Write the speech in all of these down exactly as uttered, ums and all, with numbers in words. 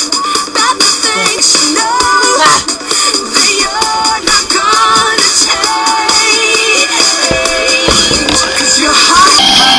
That the things you know that you're not gonna take. 'Cause you're hot.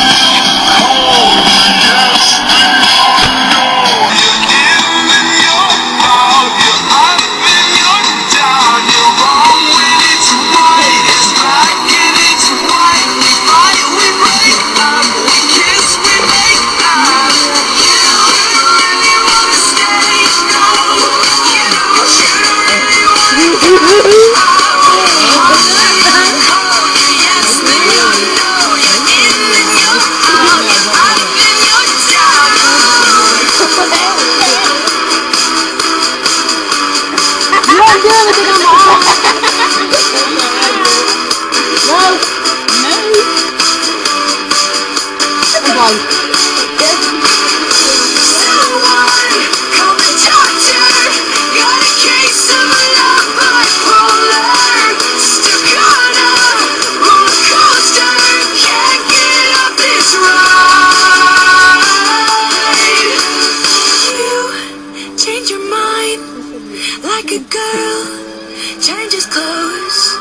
Like a girl changes clothes.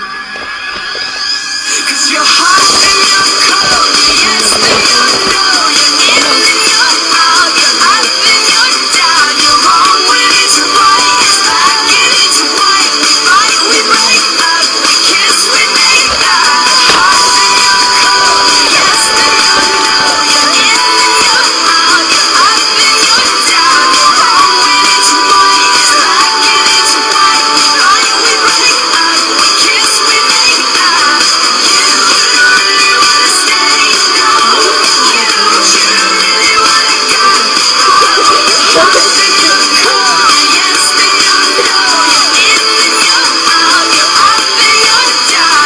'Cause you're hot and you're cold. Yes, and you know you're in and you're out. You're up and you're down. You're wrong when it's right. It's black and it's white. We fight, we break up. We kiss, we make up. Hot and you're cold. Yes, and you know you're in and you're out. You're up and you're down. You're wrong when it's right. It's black and it's white. We fight, we break up. We kiss, we make up. You really wanna stay? No. You, you really wanna go? Hot and you're cold. Yes, and you know you're in and you're out. You're up and you're down.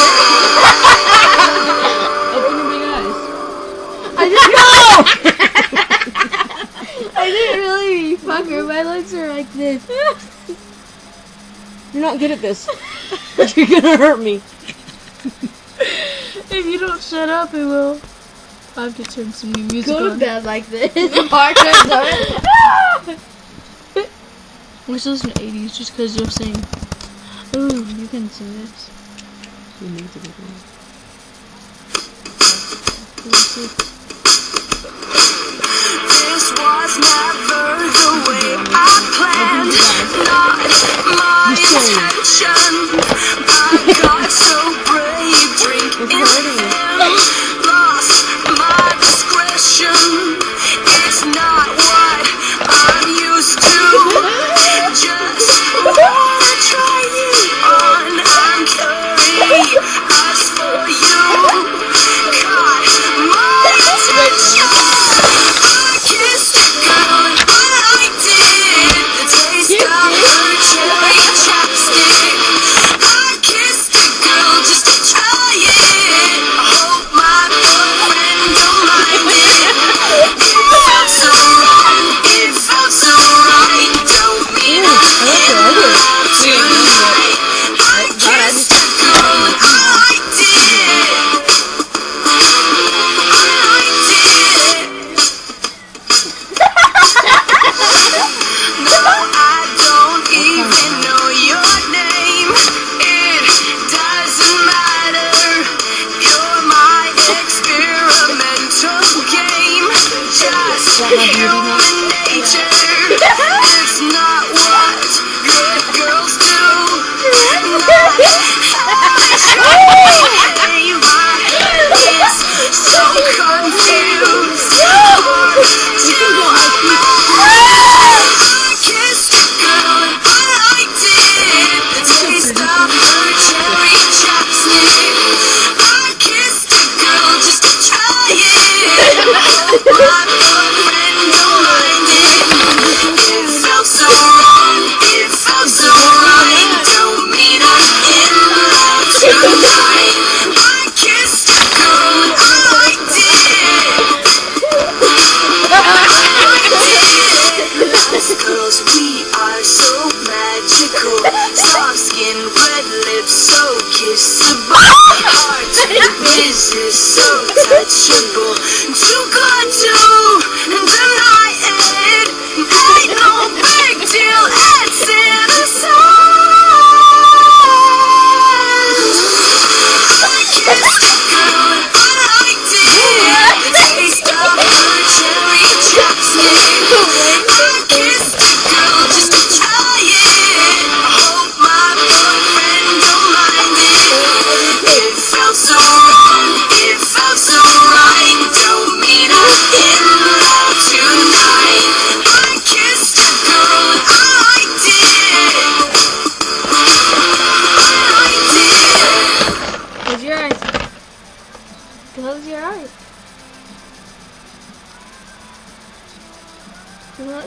Open your big eyes. I didn't know! I didn't really, fucker. My legs are like this. You're not good at this. You're gonna hurt me. If you don't shut up, it will. I have to turn some new music Go to on. bed like this. Hard to We're still in the eighties just because you'll sing. Ooh, you can sing this. You need to be doing it. This was never the way I planned. Not my intention. I got so brave, drinking and lost my discretion. It's not what I'm used to. Just wanna try you on. I'm curious for you. Caught my attention. I kissed a girl and I did. The taste of her cherry chapstick. I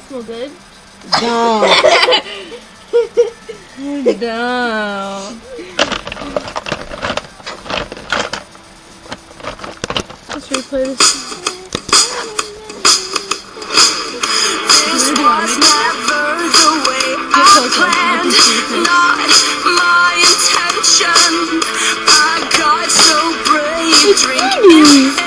smell good? No. No. Let's replay this. This was never the way I closer. I can planned, see your face. not my intention. I got so brave drinking